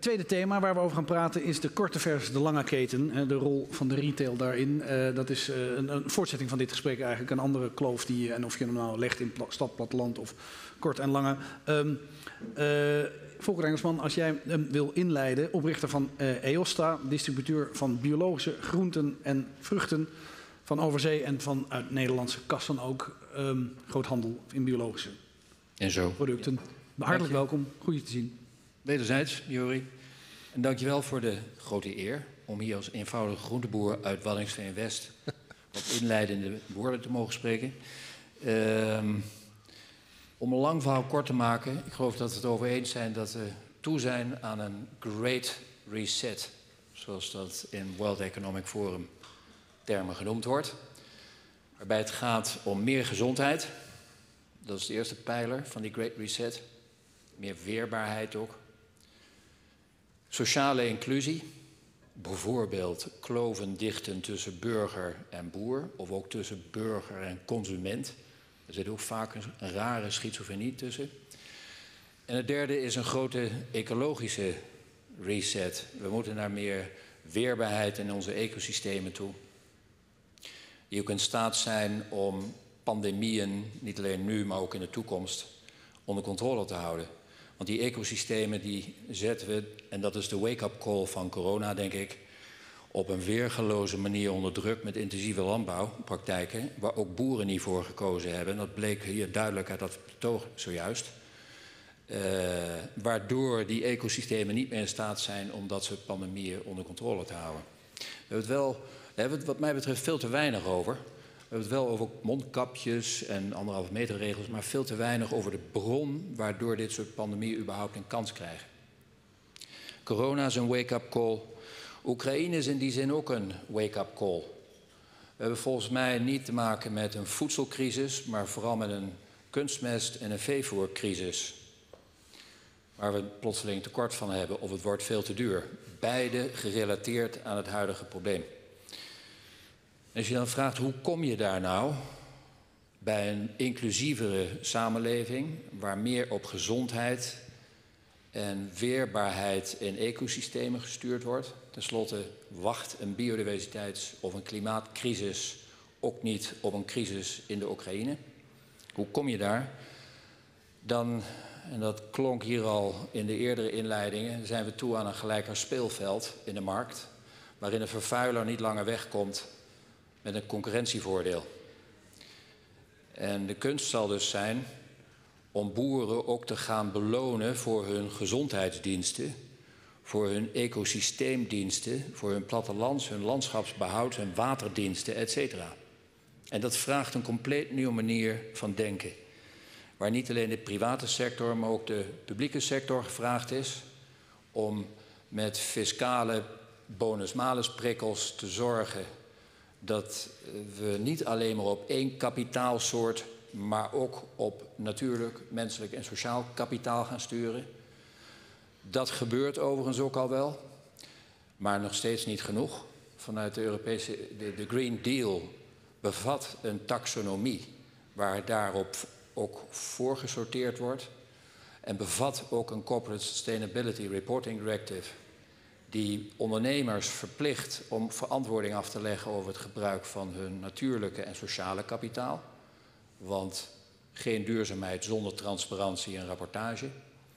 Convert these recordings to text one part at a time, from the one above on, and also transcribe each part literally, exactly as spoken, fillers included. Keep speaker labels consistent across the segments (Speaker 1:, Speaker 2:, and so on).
Speaker 1: tweede thema waar we over gaan praten is de korte versus de lange keten. Uh, de rol van de retail daarin. Uh, dat is uh, een, een voortzetting van dit gesprek eigenlijk. Een andere kloof die, en of je hem nou legt in pla- stad, platteland of kort en lange. Um, uh, Volker Engelsman, als jij hem wil inleiden, oprichter van uh, EOSTA, distributeur van biologische groenten en vruchten van overzee en van uit Nederlandse kassen ook. Um, groothandel in biologische
Speaker 2: en zo.
Speaker 1: producten. Hartelijk welkom, goed je te zien.
Speaker 2: Wederzijds, Jori. En dankjewel voor de grote eer om hier als eenvoudige groenteboer uit Waddinxveen-West wat inleidende woorden te mogen spreken. Um, om een lang verhaal kort te maken, ik geloof dat we het over eens zijn dat we toe zijn aan een great reset, zoals dat in World Economic Forum termen genoemd wordt. Waarbij het gaat om meer gezondheid. Dat is de eerste pijler van die great reset. Meer weerbaarheid ook. Sociale inclusie. Bijvoorbeeld kloven dichten tussen burger en boer. Of ook tussen burger en consument. Er zit ook vaak een, een rare schizofrenie tussen. En het derde is een grote ecologische reset. We moeten naar meer weerbaarheid in onze ecosystemen toe. Die ook in staat zijn om pandemieën, niet alleen nu, maar ook in de toekomst, onder controle te houden. Want die ecosystemen die zetten we, en dat is de wake-up call van corona, denk ik, op een weergeloze manier onder druk met intensieve landbouwpraktijken, waar ook boeren niet voor gekozen hebben. Dat bleek hier duidelijk uit dat betoog zojuist. Uh, waardoor die ecosystemen niet meer in staat zijn om dat soort pandemieën onder controle te houden. We hebben het wel, daar hebben we het wat mij betreft veel te weinig over. We hebben het wel over mondkapjes en anderhalve meter regels, maar veel te weinig over de bron waardoor dit soort pandemieën überhaupt een kans krijgen. Corona is een wake-up call. Oekraïne is in die zin ook een wake-up call. We hebben volgens mij niet te maken met een voedselcrisis, maar vooral met een kunstmest- en een veevoercrisis. Waar we plotseling tekort van hebben of het wordt veel te duur. Beide gerelateerd aan het huidige probleem. En als je dan vraagt hoe kom je daar nou bij een inclusievere samenleving waar meer op gezondheid en weerbaarheid in ecosystemen gestuurd wordt. Ten slotte wacht een biodiversiteits- of een klimaatcrisis ook niet op een crisis in de Oekraïne. Hoe kom je daar? Dan, en dat klonk hier al in de eerdere inleidingen, zijn we toe aan een gelijker speelveld in de markt, waarin een vervuiler niet langer wegkomt met een concurrentievoordeel. En de kunst zal dus zijn om boeren ook te gaan belonen voor hun gezondheidsdiensten, voor hun ecosysteemdiensten, voor hun plattelands, hun landschapsbehoud, hun waterdiensten, et cetera. En dat vraagt een compleet nieuwe manier van denken. Waar niet alleen de private sector, maar ook de publieke sector gevraagd is om met fiscale bonus-malus-prikkels te zorgen dat we niet alleen maar op één kapitaalsoort, maar ook op natuurlijk, menselijk en sociaal kapitaal gaan sturen. Dat gebeurt overigens ook al wel, maar nog steeds niet genoeg. Vanuit de Europese, de, de Green Deal bevat een taxonomie waar daarop ook voor gesorteerd wordt. En bevat ook een Corporate Sustainability Reporting Directive die ondernemers verplicht om verantwoording af te leggen over het gebruik van hun natuurlijke en sociale kapitaal. Want geen duurzaamheid zonder transparantie en rapportage.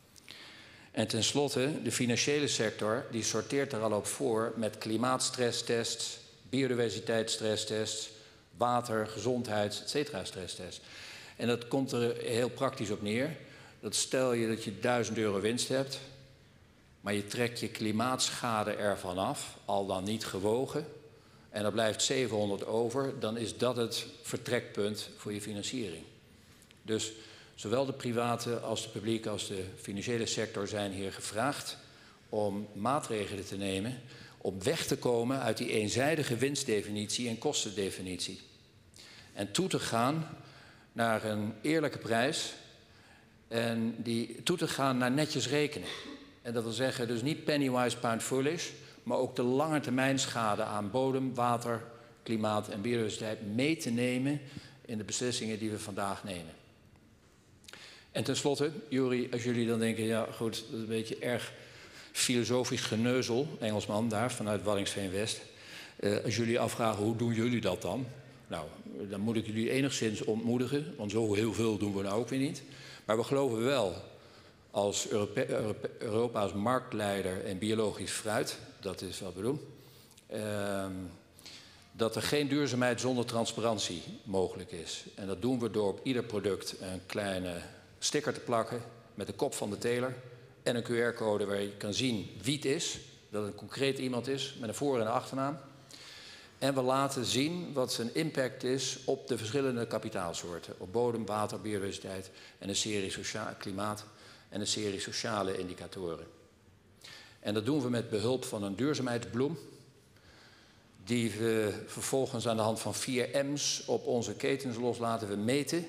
Speaker 2: En tenslotte, de financiële sector die sorteert er al op voor met klimaatstresstests, biodiversiteitsstresstests, water, gezondheids, et cetera stresstests. En dat komt er heel praktisch op neer. Dat stel je dat je duizend euro winst hebt, maar je trekt je klimaatschade ervan af, al dan niet gewogen, en er blijft zevenhonderd over, dan is dat het vertrekpunt voor je financiering. Dus zowel de private als de publieke als de financiële sector zijn hier gevraagd om maatregelen te nemen om weg te komen uit die eenzijdige winstdefinitie en kostendefinitie. En toe te gaan naar een eerlijke prijs en die toe te gaan naar netjes rekenen. En dat wil zeggen dus niet pennywise pound foolish, maar ook de lange termijn schade aan bodem, water, klimaat en biodiversiteit mee te nemen in de beslissingen die we vandaag nemen. En tenslotte, Jori, als jullie dan denken, ja goed, dat is een beetje erg filosofisch geneuzel, Engelsman daar vanuit Waddinxveen West. Uh, als jullie afvragen hoe doen jullie dat dan? Nou, dan moet ik jullie enigszins ontmoedigen, want zo heel veel doen we nou ook weer niet. Maar we geloven wel als Europe Europe Europa's marktleider in biologisch fruit, dat is wat we doen, uh, dat er geen duurzaamheid zonder transparantie mogelijk is. En dat doen we door op ieder product een kleine sticker te plakken met de kop van de teler en een Q R-code waar je kan zien wie het is, dat het een concreet iemand is met een voor- en een achternaam. En we laten zien wat zijn impact is op de verschillende kapitaalsoorten. Op bodem, water, biodiversiteit en een serie sociaal klimaat en een serie sociale indicatoren. En dat doen we met behulp van een duurzaamheidsbloem, die we vervolgens aan de hand van vier M's op onze ketens loslaten. We meten.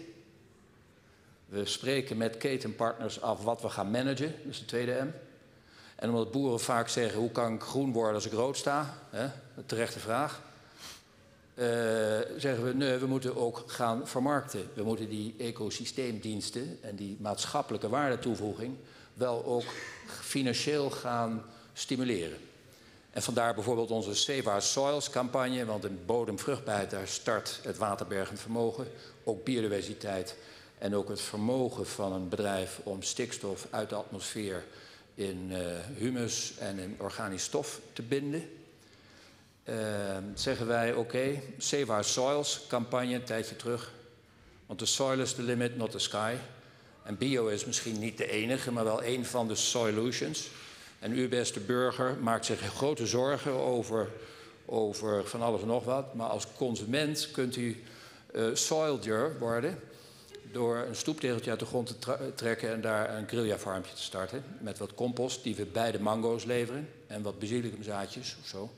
Speaker 2: We spreken met ketenpartners af wat we gaan managen, dat is de tweede M. En omdat boeren vaak zeggen, hoe kan ik groen worden als ik rood sta? Hè? Een terechte vraag. Uh, zeggen we, nee, we moeten ook gaan vermarkten. We moeten die ecosysteemdiensten en die maatschappelijke waardetoevoeging wel ook financieel gaan stimuleren. En vandaar bijvoorbeeld onze Save Our Soils campagne, want in bodemvruchtbaarheid, daar start het waterbergend vermogen, ook biodiversiteit en ook het vermogen van een bedrijf om stikstof uit de atmosfeer in uh, humus en in organisch stof te binden. Uh, zeggen wij, oké, okay, Save Our Soils campagne een tijdje terug. Want de soil is the limit, not the sky. En bio is misschien niet de enige, maar wel een van de solutions. En u, beste burger, maakt zich grote zorgen over, over van alles en nog wat. Maar als consument kunt u uh, soildier worden door een stoeptegeltje uit de grond te trekken en daar een grilljafarmpje te starten. Met wat compost die we bij de mango's leveren en wat basilicumzaadjes of zo.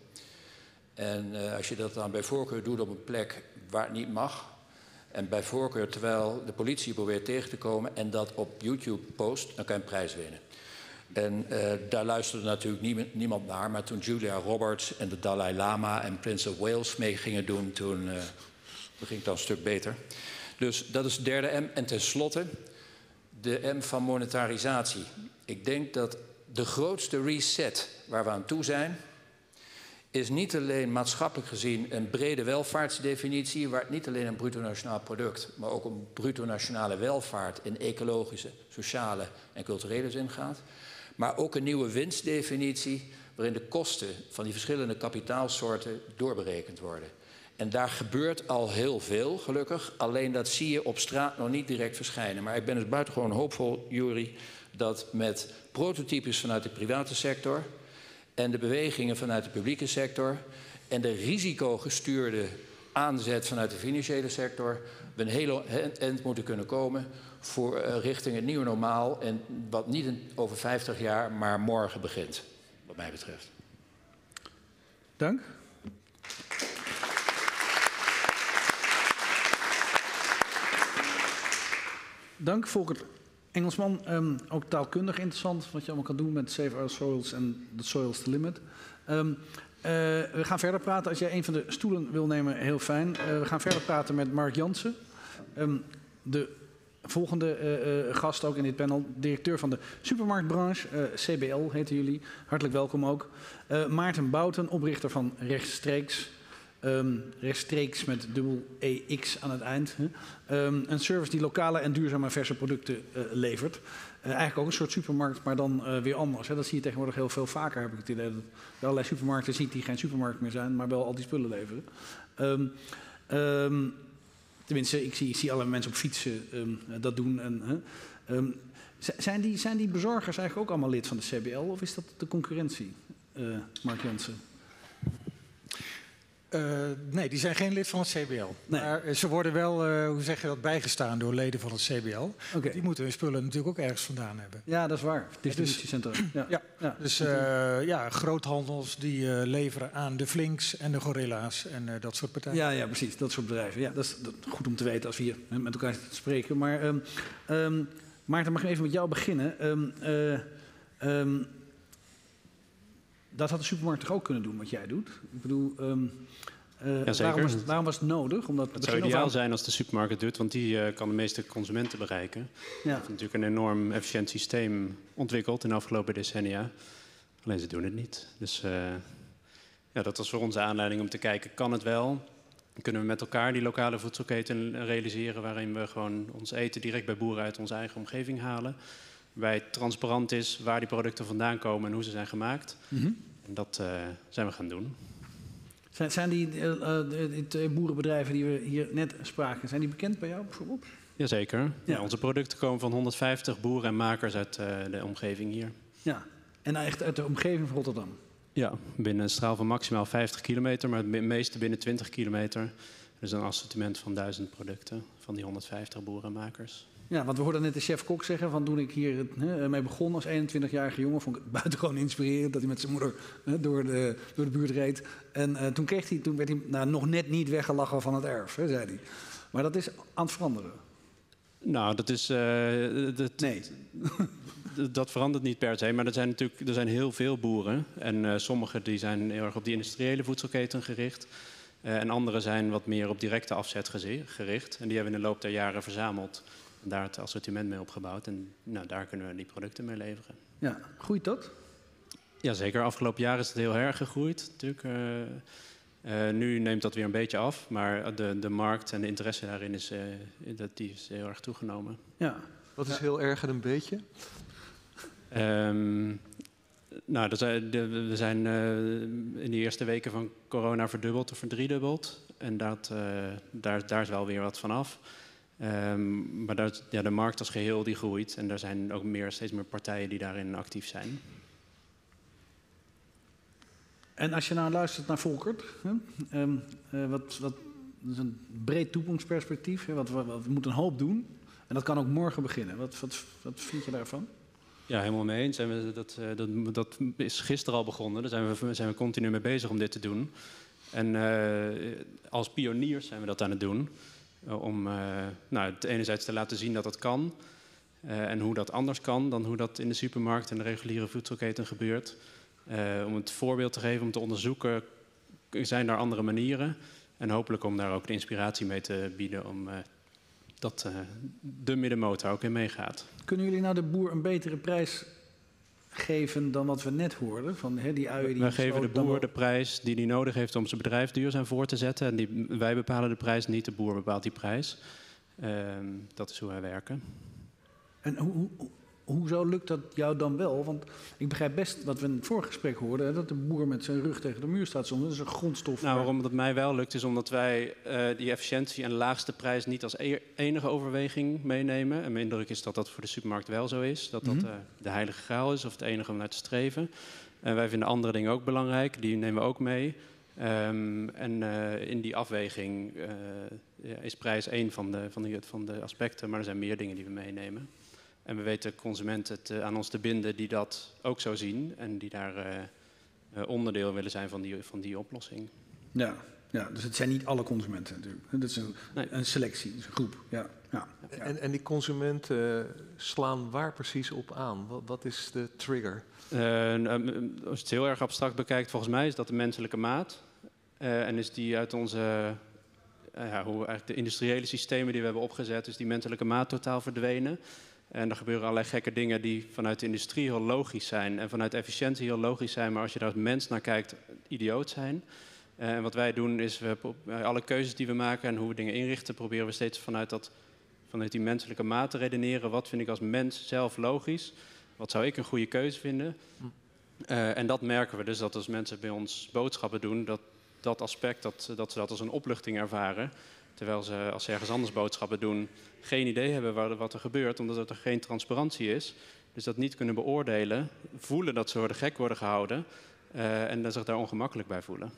Speaker 2: En uh, als je dat dan bij voorkeur doet op een plek waar het niet mag, en bij voorkeur terwijl de politie probeert tegen te komen en dat op YouTube post, dan kan je een prijs winnen. En uh, daar luisterde natuurlijk niemand, niemand naar, maar toen Julia Roberts en de Dalai Lama en Prince of Wales mee gingen doen, toen, uh, toen ging het dan een stuk beter. Dus dat is de derde M. En tenslotte de M van monetarisatie. Ik denk dat de grootste reset waar we aan toe zijn, is niet alleen maatschappelijk gezien een brede welvaartsdefinitie, waar het niet alleen een bruto nationaal product, maar ook een bruto nationale welvaart in ecologische, sociale en culturele zin gaat. Maar ook een nieuwe winstdefinitie, waarin de kosten van die verschillende kapitaalsoorten doorberekend worden. En daar gebeurt al heel veel, gelukkig. Alleen dat zie je op straat nog niet direct verschijnen. Maar ik ben dus buitengewoon hoopvol, Juri, dat met prototypes vanuit de private sector en de bewegingen vanuit de publieke sector en de risicogestuurde aanzet vanuit de financiële sector we een hele eind moeten kunnen komen voor uh, richting het nieuwe normaal en wat niet in, over vijftig jaar, maar morgen begint, wat mij betreft.
Speaker 1: Dank. Dank, Volkert Engelsman. Um, ook taalkundig interessant wat je allemaal kan doen met Save Our Soils en The Soil's the Limit. Um, uh, we gaan verder praten. Als jij een van de stoelen wil nemen, heel fijn. Uh, we gaan verder praten met Mark Jansen. Um, de volgende uh, uh, gast ook in dit panel. Directeur van de supermarktbranche. Uh, C B L heten jullie. Hartelijk welkom ook. Uh, Maarten Bouten, oprichter van Rechtstreeks. Um, rechtstreeks met dubbel E X aan het eind. Hè. Um, een service die lokale en duurzame verse producten uh, levert. Uh, eigenlijk ook een soort supermarkt, maar dan uh, weer anders. Hè. Dat zie je tegenwoordig heel veel vaker, heb ik het idee. Dat je allerlei supermarkten ziet die geen supermarkt meer zijn, maar wel al die spullen leveren. Um, um, tenminste, ik zie, ik zie allerlei mensen op fietsen um, dat doen. En, huh. um, zijn, die, zijn die bezorgers eigenlijk ook allemaal lid van de C B L of is dat de concurrentie, uh, Mark Jansen?
Speaker 3: Uh, nee, die zijn geen lid van het C B L. Nee. Maar ze worden wel, uh, hoe zeg je dat, bijgestaan door leden van het C B L. Okay. Die moeten hun spullen natuurlijk ook ergens vandaan hebben.
Speaker 1: Ja, dat is waar. Distributiecentrum.
Speaker 3: Dus, ja. Ja. Ja. Dus uh, ja, groothandels die uh, leveren aan de Flinks en de Gorilla's en uh, dat soort partijen.
Speaker 1: Ja, ja, precies. Dat soort bedrijven. Ja, dat is dat, goed om te weten als we hier hè, met elkaar spreken. Maar um, um, Maarten, mag ik even met jou beginnen? Um, uh, um, Dat had de supermarkt toch ook kunnen doen, wat jij doet? Ik bedoel, um, uh, ja, waarom, was het, waarom was het nodig? Omdat
Speaker 4: het zou ideaal zijn als de supermarkt het doet, want die uh, kan de meeste consumenten bereiken. Ja. Die heeft natuurlijk een enorm efficiënt systeem ontwikkeld in de afgelopen decennia. Alleen ze doen het niet. Dus uh, ja, dat was voor ons de aanleiding om te kijken, kan het wel? Kunnen we met elkaar die lokale voedselketen realiseren waarin we gewoon ons eten direct bij boeren uit onze eigen omgeving halen. Waarbij het transparant is waar die producten vandaan komen en hoe ze zijn gemaakt. Mm-hmm. En dat uh, zijn we gaan doen.
Speaker 1: Zijn, zijn die, uh, de, de boerenbedrijven die we hier net spraken, zijn die bekend bij jou bijvoorbeeld?
Speaker 4: Jazeker. Ja. Ja, onze producten komen van honderdvijftig boeren en makers uit uh, de omgeving hier.
Speaker 1: Ja, en echt uit de omgeving van Rotterdam?
Speaker 4: Ja, binnen een straal van maximaal vijftig kilometer, maar het meeste binnen twintig kilometer. Dus een assortiment van duizend producten van die honderdvijftig boeren en makers.
Speaker 1: Ja, want we hoorden net de chef-kok zeggen van toen ik hier he, mee begon als eenentwintigjarige jongen, vond ik het buitengewoon inspirerend dat hij met zijn moeder he, door, de, door de buurt reed. En uh, toen, kreeg hij, toen werd hij nou, nog net niet weggelachen van het erf, he, zei hij. Maar dat is aan het veranderen.
Speaker 4: Nou, dat is... Uh, dat,
Speaker 1: nee.
Speaker 4: Dat verandert niet per se, maar er zijn natuurlijk er zijn heel veel boeren. En uh, sommigen die zijn heel erg op die industriële voedselketen gericht. Uh, en anderen zijn wat meer op directe afzet gericht. En die hebben we in de loop der jaren verzameld. En daar het assortiment mee opgebouwd. En nou, daar kunnen we die producten mee leveren.
Speaker 1: Ja, groeit dat?
Speaker 4: Jazeker, afgelopen jaar is het heel erg gegroeid. Natuurlijk. Uh, uh, nu neemt dat weer een beetje af. Maar de, de markt en de interesse daarin is, uh, dat, die is heel erg toegenomen.
Speaker 1: Ja.
Speaker 5: Wat is heel erg en een beetje?
Speaker 4: Um, nou, er zijn, de, we zijn uh, in de eerste weken van corona verdubbeld of verdriedubbeld. En dat, uh, daar, daar is wel weer wat van af. Um, maar dat, ja, de markt als geheel die groeit. En er zijn ook meer, steeds meer partijen die daarin actief zijn.
Speaker 1: En als je nou luistert naar Volkert, hè, um, uh, wat, wat, dat is een breed toekomstperspectief. Hè, wat, wat, wat, we moeten een hoop doen. En dat kan ook morgen beginnen. Wat, wat, wat vind je daarvan?
Speaker 4: Ja, helemaal mee eens. En we, dat, dat, dat is gisteren al begonnen. Daar zijn we, zijn we continu mee bezig om dit te doen. En uh, als pioniers zijn we dat aan het doen. Uh, om uh, nou, het enerzijds te laten zien dat dat kan. Uh, en hoe dat anders kan dan hoe dat in de supermarkt en de reguliere voedselketen gebeurt. Uh, om het voorbeeld te geven, om te onderzoeken, zijn er andere manieren? En hopelijk om daar ook de inspiratie mee te bieden om... Uh, dat uh, de middenmotor ook in meegaat.
Speaker 1: Kunnen jullie nou de boer een betere prijs geven dan wat we net hoorden? Van, he, die uien die
Speaker 4: wij geven de boer de prijs die hij nodig heeft om zijn bedrijf duurzaam voor te zetten. En die, wij bepalen de prijs, niet de boer bepaalt die prijs. Uh, dat is hoe wij werken.
Speaker 1: En hoe, hoe, hoezo lukt dat jou dan wel? Want ik begrijp best wat we in het vorige gesprek hoorden... dat de boer met zijn rug tegen de muur staat soms. Dat is een grondstof.
Speaker 4: Nou, waarom dat mij wel lukt is omdat wij uh, die efficiëntie en de laagste prijs... niet als e- enige overweging meenemen. En mijn indruk is dat dat voor de supermarkt wel zo is. Dat dat uh, de heilige graal is of het enige om naar te streven. En wij vinden andere dingen ook belangrijk. Die nemen we ook mee. Um, en uh, in die afweging uh, ja, is prijs één van de, van, die, van de aspecten. Maar er zijn meer dingen die we meenemen. En we weten consumenten te, aan ons te binden die dat ook zo zien. En die daar uh, uh, onderdeel willen zijn van die, van die oplossing.
Speaker 1: Ja, ja, dus het zijn niet alle consumenten natuurlijk. Dat is een, nee. een selectie, dus een groep. Ja, ja, ja.
Speaker 5: En, en die consumenten slaan waar precies op aan? Wat, wat is de trigger?
Speaker 4: Uh, uh, als je het heel erg abstract bekijkt, volgens mij is dat de menselijke maat. Uh, en is die uit onze... Uh, ja, hoe eigenlijk de industriële systemen die we hebben opgezet... is die menselijke maat totaal verdwenen... En er gebeuren allerlei gekke dingen die vanuit de industrie heel logisch zijn... en vanuit efficiëntie heel logisch zijn... maar als je daar als mens naar kijkt, idioot zijn. Uh, en wat wij doen is, we, bij alle keuzes die we maken... en hoe we dingen inrichten, proberen we steeds vanuit, dat, vanuit die menselijke maat te redeneren. Wat vind ik als mens zelf logisch? Wat zou ik een goede keuze vinden? Uh, en dat merken we dus, dat als mensen bij ons boodschappen doen... dat, dat aspect, dat, dat ze dat als een opluchting ervaren... Terwijl ze, als ze ergens anders boodschappen doen, geen idee hebben waar, wat er gebeurt, omdat er geen transparantie is. Dus dat niet kunnen beoordelen, voelen dat ze worden gek worden gehouden uh, en dan zich daar ongemakkelijk bij voelen.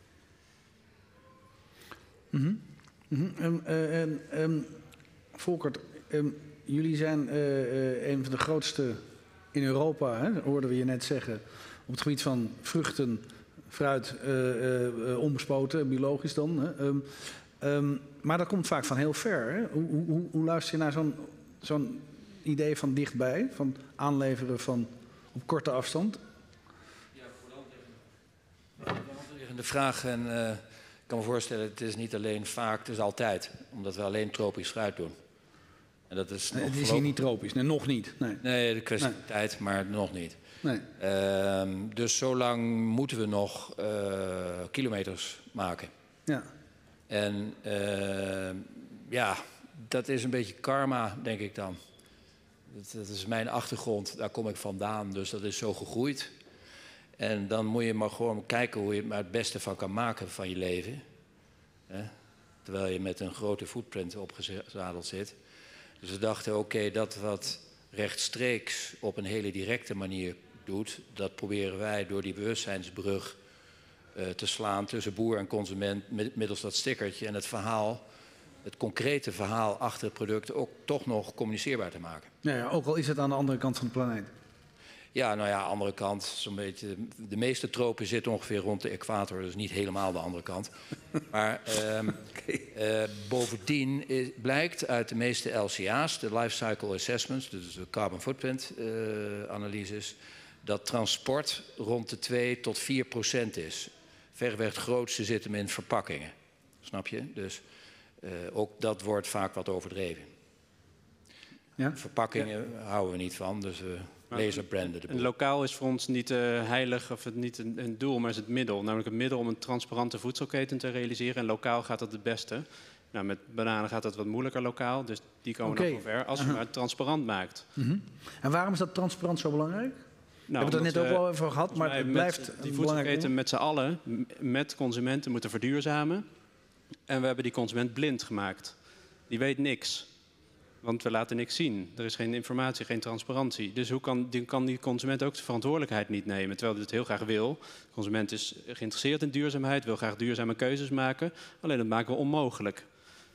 Speaker 1: Mm-hmm. Mm-hmm. Um, uh, um, um, Volkert, um, jullie zijn uh, uh, een van de grootste in Europa, hè, hoorden we je net zeggen, op het gebied van vruchten, fruit, uh, uh, uh, onbespoten, biologisch dan. Hè. Um, Um, maar dat komt vaak van heel ver. Hè? Hoe, hoe, hoe luister je naar zo'n, zo'n idee van dichtbij? Van aanleveren van op korte afstand?
Speaker 2: Ja, voor de hand liggende vraag. En uh, ik kan me voorstellen, het is niet alleen vaak, het is altijd. Omdat we alleen tropisch fruit doen. En dat is
Speaker 1: Nee,
Speaker 2: nog
Speaker 1: het is hier
Speaker 2: voorlopig-
Speaker 1: niet tropisch. Nee, nog niet. Nee.
Speaker 2: Nee, de kwestie
Speaker 1: Nee.
Speaker 2: van tijd, maar nog niet.
Speaker 1: Nee.
Speaker 2: Ehm, dus zo lang moeten we nog uh, kilometers maken.
Speaker 1: Ja.
Speaker 2: En uh, ja, dat is een beetje karma, denk ik dan. Dat, dat is mijn achtergrond, daar kom ik vandaan, dus dat is zo gegroeid. En dan moet je maar gewoon kijken hoe je er het beste van kan maken van je leven. Hè? Terwijl je met een grote footprint opgezadeld zit. Dus we dachten, oké, okay, dat wat rechtstreeks op een hele directe manier doet, dat proberen wij door die bewustzijnsbrug uh, te slaan tussen boer en consument middels dat stickertje en het verhaal, het concrete verhaal achter het product ook toch nog communiceerbaar te maken.
Speaker 1: Ja, ja, ook al is het aan de andere kant van de planeet.
Speaker 2: Ja, nou ja, andere kant, zo'n beetje. De meeste tropen zitten ongeveer rond de equator, dus niet helemaal de andere kant. Maar um, okay. uh, bovendien is, blijkt uit de meeste L C A's, de Life Cycle Assessments, dus de Carbon Footprint uh, analyses, dat transport rond de twee tot vier procent is. Verreweg het grootste zit hem in verpakkingen. Snap je? Dus uh, ook dat wordt vaak wat overdreven. Ja? Verpakkingen ja. houden we niet van, dus we laserbranden de boel.
Speaker 4: En lokaal is voor ons niet uh, heilig of het niet een, een doel, maar is het middel. Namelijk het middel om een transparante voedselketen te realiseren. En lokaal gaat dat het beste. Nou, met bananen gaat dat wat moeilijker lokaal, dus die komen okay. nog wel ver. Als je uh-huh. maar het transparant maakt.
Speaker 1: Uh-huh. En waarom is dat transparant zo belangrijk?
Speaker 4: Nou,
Speaker 1: we hebben het er net ook wel over gehad, maar het blijft
Speaker 4: met die voedselketen met z'n allen, met consumenten moeten verduurzamen. En we hebben die consument blind gemaakt. Die weet niks. Want we laten niks zien. Er is geen informatie, geen transparantie. Dus hoe kan die, kan die consument ook de verantwoordelijkheid niet nemen? Terwijl hij het heel graag wil. De consument is geïnteresseerd in duurzaamheid, wil graag duurzame keuzes maken. Alleen dat maken we onmogelijk.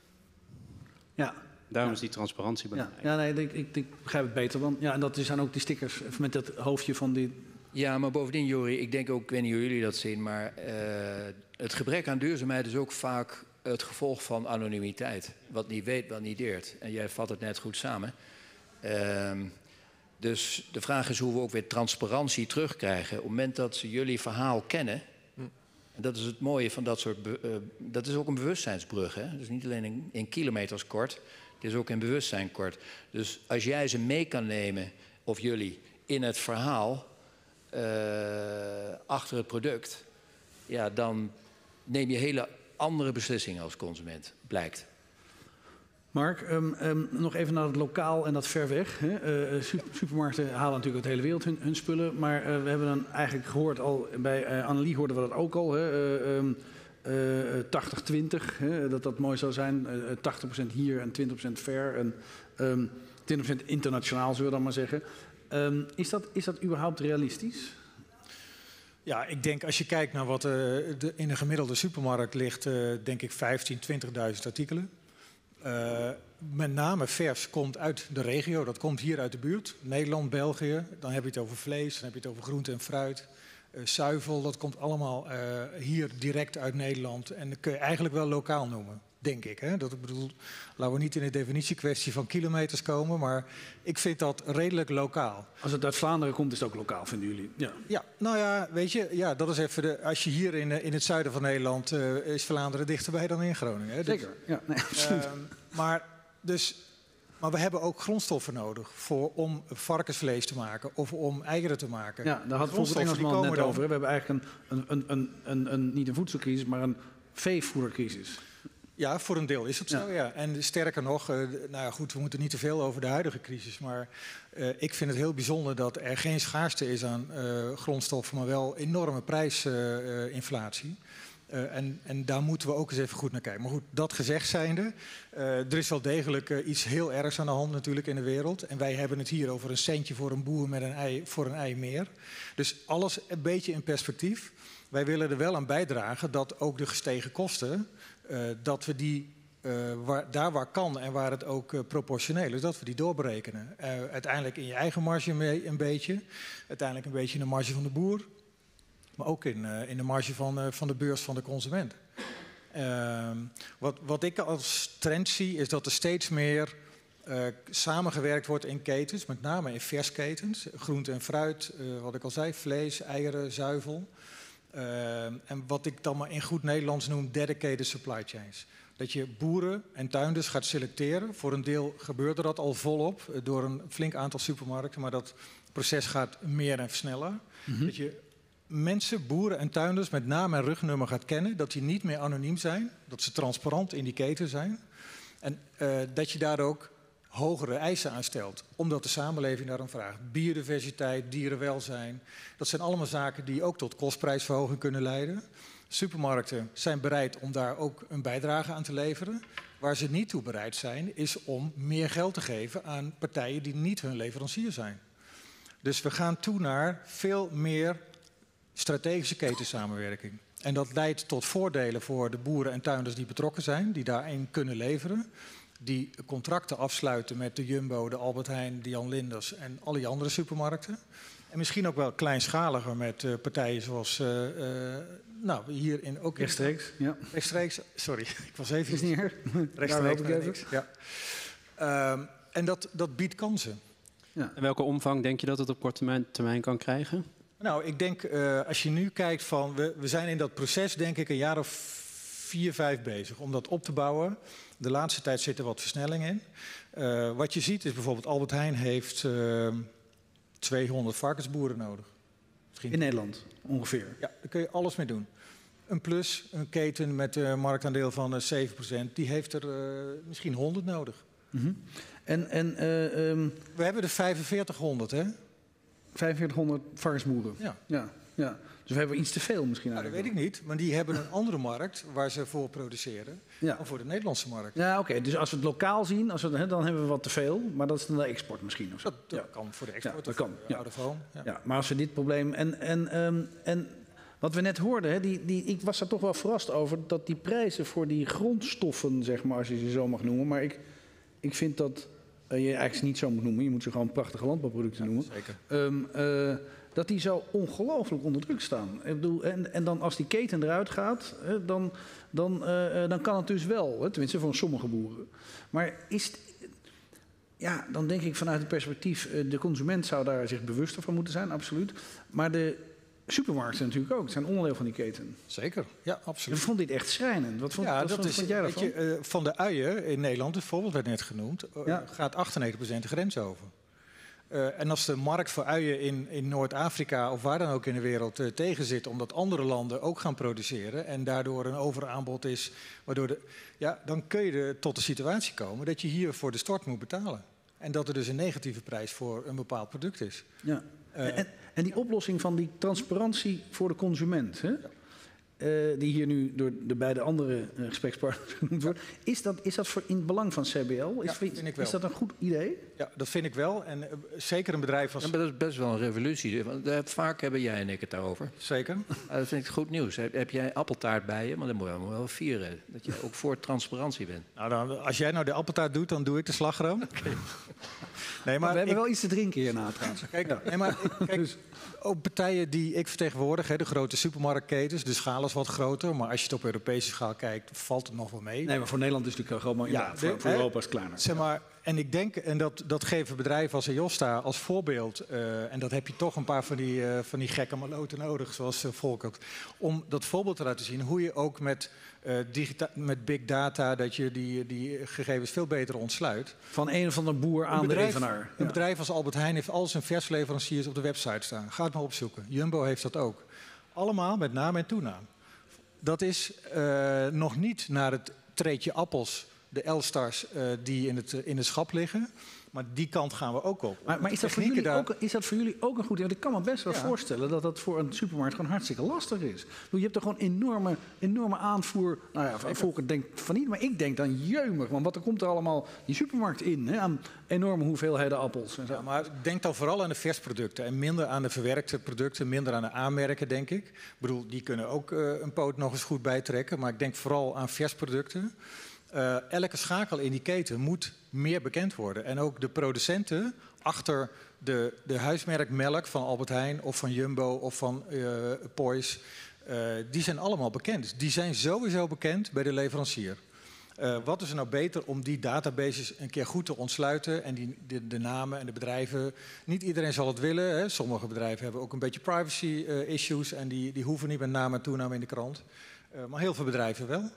Speaker 1: Ja.
Speaker 4: Daarom
Speaker 1: ja.
Speaker 4: is die transparantie belangrijk.
Speaker 1: Ja, ja nee, ik, ik, ik begrijp het beter. Want, ja, en dat zijn ook die stickers met dat hoofdje van die...
Speaker 2: Ja, maar bovendien, Jori, ik denk ook, ik weet niet hoe jullie dat zien, maar uh, het gebrek aan duurzaamheid is ook vaak het gevolg van anonimiteit. Wat niet weet, wat niet deert. En jij vat het net goed samen. Uh, dus de vraag is hoe we ook weer transparantie terugkrijgen. Op het moment dat ze jullie verhaal kennen. Hm. En dat is het mooie van dat soort... Be, uh, dat is ook een bewustzijnsbrug. Hè? Dus niet alleen in, in kilometers kort. Het is ook in bewustzijn kort. Dus als jij ze mee kan nemen, of jullie, in het verhaal... Uh, achter het product... ja, dan neem je hele andere beslissingen als consument, blijkt.
Speaker 1: Mark, um, um, nog even naar het lokaal en dat ver weg. Hè. Uh, supermarkten halen natuurlijk uit de hele wereld hun, hun spullen. Maar uh, we hebben dan eigenlijk gehoord, al bij uh, Annelie hoorden we dat ook al. Hè. Uh, um, uh, tachtig twintig, dat dat mooi zou zijn. Uh, tachtig procent hier en twintig procent ver. En um, twintig procent internationaal, zullen we dan maar zeggen. Um, is, dat, is dat überhaupt realistisch?
Speaker 3: Ja, ik denk als je kijkt naar wat uh, de, in een gemiddelde supermarkt ligt, uh, denk ik vijftienduizend, twintigduizend artikelen. Uh, met name vers komt uit de regio, dat komt hier uit de buurt. Nederland, België, dan heb je het over vlees, dan heb je het over groente en fruit. Uh, zuivel, dat komt allemaal uh, hier direct uit Nederland. En dat kun je eigenlijk wel lokaal noemen, denk ik. Hè? Dat ik bedoel, laten we niet in de definitiekwestie van kilometers komen, maar ik vind dat redelijk lokaal.
Speaker 1: Als het uit Vlaanderen komt, is het ook lokaal, vinden jullie? Ja,
Speaker 3: ja nou ja, weet je, ja, dat is even de. Als je hier in, in het zuiden van Nederland uh, is Vlaanderen dichterbij dan in Groningen. Hè?
Speaker 1: Zeker, ja, nee, absoluut. Uh,
Speaker 3: maar, dus, maar we hebben ook grondstoffen nodig voor, om varkensvlees te maken of om eieren te maken.
Speaker 1: Ja, daar had bijvoorbeeld Engelsman net dan over. We hebben eigenlijk een, een, een, een, een, niet een voedselcrisis, maar een veevoedercrisis.
Speaker 3: Ja, voor een deel is het zo, ja. ja. En sterker nog, uh, nou ja, goed, we moeten niet te veel over de huidige crisis. Maar uh, ik vind het heel bijzonder dat er geen schaarste is aan uh, grondstoffen, maar wel enorme prijsinflatie. Uh, uh, en, en daar moeten we ook eens even goed naar kijken. Maar goed, dat gezegd zijnde, uh, er is wel degelijk uh, iets heel ergs aan de hand natuurlijk in de wereld. En wij hebben het hier over een centje voor een boer met een ei, voor een ei meer. Dus alles een beetje in perspectief. Wij willen er wel aan bijdragen dat ook de gestegen kosten... Uh, dat we die, uh, waar, daar waar kan en waar het ook uh, proportioneel is, dat we die doorberekenen. Uh, uiteindelijk in je eigen marge mee, een beetje. Uiteindelijk een beetje in de marge van de boer. Maar ook in, uh, in de marge van, uh, van de beurs van de consument. Uh, wat, wat ik als trend zie, is dat er steeds meer uh, samengewerkt wordt in ketens. Met name in versketens. Groente en fruit, uh, wat ik al zei, vlees, eieren, zuivel. Uh, en wat ik dan maar in goed Nederlands noem dedicated supply chains. Dat je boeren en tuinders gaat selecteren. Voor een deel gebeurde dat al volop uh, door een flink aantal supermarkten. Maar dat proces gaat meer en versneller. Mm-hmm. Dat je mensen, boeren en tuinders met naam en rugnummer gaat kennen. Dat die niet meer anoniem zijn. Dat ze transparant in die keten zijn. En uh, dat je daar ook hogere eisen aan stelt. Omdat de samenleving daarom vraagt. Biodiversiteit, dierenwelzijn. Dat zijn allemaal zaken die ook tot kostprijsverhoging kunnen leiden. Supermarkten zijn bereid om daar ook een bijdrage aan te leveren. Waar ze niet toe bereid zijn, is om meer geld te geven aan partijen die niet hun leverancier zijn. Dus we gaan toe naar veel meer strategische ketensamenwerking. En dat leidt tot voordelen voor de boeren en tuinders die betrokken zijn, die daarin kunnen leveren. Die contracten afsluiten met de Jumbo, de Albert Heijn, de Jan Linders en al die andere supermarkten. En misschien ook wel kleinschaliger met uh, partijen zoals uh, uh, nou, hier in ook
Speaker 1: rechtstreeks. Ja.
Speaker 3: Rechtstreeks, sorry, ik was even
Speaker 1: is niet erg.
Speaker 3: Rechtstreeks, maar niks. Ja. Um, en dat, dat biedt kansen.
Speaker 4: Ja. En welke omvang denk je dat het op korte termijn, termijn kan krijgen?
Speaker 3: Nou, ik denk uh, als je nu kijkt van, we, we zijn in dat proces denk ik een jaar of vier, vijf bezig om dat op te bouwen. De laatste tijd zit er wat versnelling in. Uh, wat je ziet is bijvoorbeeld Albert Heijn heeft uh, tweehonderd varkensboeren nodig. Misschien.
Speaker 1: In Nederland ongeveer?
Speaker 3: Ja, daar kun je alles mee doen. Een plus, een keten met een marktaandeel van uh, zeven procent, die heeft er uh, misschien honderd nodig.
Speaker 1: Mm-hmm. En, en, uh, um...
Speaker 3: We hebben er vijfenveertighonderd, hè?
Speaker 1: vijfenveertighonderd varkensboeren?
Speaker 3: Ja.
Speaker 1: ja, ja. Dus we hebben iets te veel misschien
Speaker 3: nou,
Speaker 1: eigenlijk.
Speaker 3: Dat weet ik niet, maar die hebben een andere markt waar ze voor produceren
Speaker 1: ja.
Speaker 3: dan voor de Nederlandse markt.
Speaker 1: Ja, oké. Okay. Dus als we het lokaal zien, als we, hè, dan hebben we wat te veel. Maar dat is dan de export misschien of zo.
Speaker 3: Dat, dat ja. kan voor de export
Speaker 1: ja, dat
Speaker 3: of
Speaker 1: kan.
Speaker 3: voor de oude phone.
Speaker 1: Ja. Ja, maar als we dit probleem... En, en, um, en wat we net hoorden, hè, die, die, ik was daar toch wel verrast over... dat die prijzen voor die grondstoffen, zeg maar, als je ze zo mag noemen... maar ik, ik vind dat uh, je eigenlijk niet zo moet noemen. Je moet ze gewoon prachtige landbouwproducten ja, noemen.
Speaker 3: Zeker.
Speaker 1: Um, uh, dat die zo ongelooflijk onder druk staan. Ik bedoel, en, en dan als die keten eruit gaat, hè, dan, dan, uh, dan kan het dus wel. Hè, tenminste voor sommige boeren. Maar is het, ja, dan denk ik vanuit het perspectief... Uh, de consument zou daar zich bewuster van moeten zijn, absoluut. Maar de supermarkten natuurlijk ook. Het zijn onderdeel van die keten.
Speaker 3: Zeker, ja, absoluut.
Speaker 1: Ik vond dit echt schrijnend. Wat vond,
Speaker 3: ja,
Speaker 1: wat
Speaker 3: dat
Speaker 1: vond,
Speaker 3: is,
Speaker 1: vond jij daarvan?
Speaker 3: Weet je, uh, van de uien in Nederland, het voorbeeld werd net genoemd... Uh,
Speaker 1: ja.
Speaker 3: gaat achtennegentig procent de grens over. Uh, en als de markt voor uien in, in Noord-Afrika of waar dan ook in de wereld uh, tegen zit... omdat andere landen ook gaan produceren en daardoor een overaanbod is... waardoor de, ja, dan kun je de, tot de situatie komen dat je hier voor de stort moet betalen. En dat er dus een negatieve prijs voor een bepaald product is.
Speaker 1: Ja. Uh, en, en die oplossing van die transparantie voor de consument... Hè? Ja. Uh, die hier nu door de beide andere uh, gesprekspartners genoemd wordt. Is dat, is dat voor in het belang van C B L? Is,
Speaker 3: ja, vind ik wel.
Speaker 1: Is dat een goed idee?
Speaker 3: Ja, dat vind ik wel. En uh, zeker een bedrijf als...
Speaker 2: Ja, maar dat is best wel een revolutie. Want uh, vaak hebben jij en ik het daarover.
Speaker 3: Zeker.
Speaker 2: Uh, dat vind ik goed nieuws. Heb, heb jij appeltaart bij je? Maar dan moet je wel vieren. Dat je ook voor transparantie bent.
Speaker 3: Nou, dan, als jij nou de appeltaart doet, dan doe ik de slagroom. Okay.
Speaker 1: Nee, maar we hebben ik... wel iets te drinken hierna trouwens.
Speaker 3: Kijk, ja. nee, maar, kijk, dus ook partijen die ik vertegenwoordig, hè, de grote supermarktketens, de schaal is wat groter, maar als je het op Europese schaal kijkt, valt het nog wel mee.
Speaker 1: Nee, maar voor Nederland is het natuurlijk gewoon, ja, ja, voor, voor Europa is het kleiner.
Speaker 3: Zeg maar, en ik denk, en dat, dat geven bedrijven als Eosta als voorbeeld, uh, en dat heb je toch een paar van die, uh, van die gekke maloten nodig, zoals uh, Volker, om dat voorbeeld te laten zien, hoe je ook met, uh, digita- met big data, dat je die, die gegevens veel beter ontsluit.
Speaker 1: Van een of andere boer aan
Speaker 3: bedrijf,
Speaker 1: de evenaar.
Speaker 3: Een
Speaker 1: ja.
Speaker 3: bedrijf als Albert Heijn heeft al zijn versleveranciers op de website staan. Ga het maar opzoeken. Jumbo heeft dat ook. Allemaal met naam en toenaam. Dat is uh, nog niet naar het treetje appels, de Elstars uh, die in het, uh, in het schap liggen. Maar die kant gaan we ook op.
Speaker 1: Maar, maar is, dat voor jullie daar... ook, is dat voor jullie ook een goed idee? Want ik kan me best wel ja. voorstellen dat dat voor een supermarkt gewoon hartstikke lastig is. Je hebt er gewoon enorme, enorme aanvoer. Nou ja, Volker denkt van niet, maar ik denk dan jeumig. Want wat er komt er allemaal die supermarkt in, hè, aan enorme hoeveelheden appels. En zo.
Speaker 3: Ja, maar denk dan vooral aan de versproducten en minder aan de verwerkte producten, minder aan de aanmerken, denk ik. Ik bedoel, die kunnen ook uh, een poot nog eens goed bijtrekken. Maar ik denk vooral aan versproducten. Uh, elke schakel in die keten moet meer bekend worden. En ook de producenten achter de, de huismerkmelk van Albert Heijn of van Jumbo of van uh, Poys, uh, die zijn allemaal bekend. Die zijn sowieso bekend bij de leverancier. Uh, wat is er nou beter om die databases een keer goed te ontsluiten en die, de, de namen en de bedrijven. Niet iedereen zal het willen. Hè. Sommige bedrijven hebben ook een beetje privacy uh, issues en die, die hoeven niet met naam en toename in de krant. Uh, maar heel veel bedrijven wel.